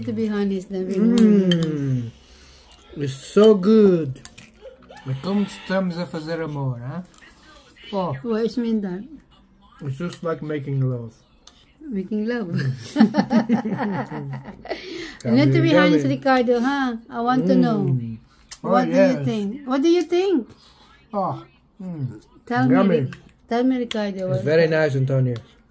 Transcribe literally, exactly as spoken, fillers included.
little bit honey is the Mmm. It's so good. Het komt stems even zero more, huh? Oh, What does mean that? it's just like making love. Making love. A Yummy, little bit honey, yummy. Ricardo, huh? I want to know. Mm. What Oh, do you yes. think? What do you think? Oh, mm. Tell me. Yummy. Ri- Tell me, Ricardo. It's what- very nice, Antonio.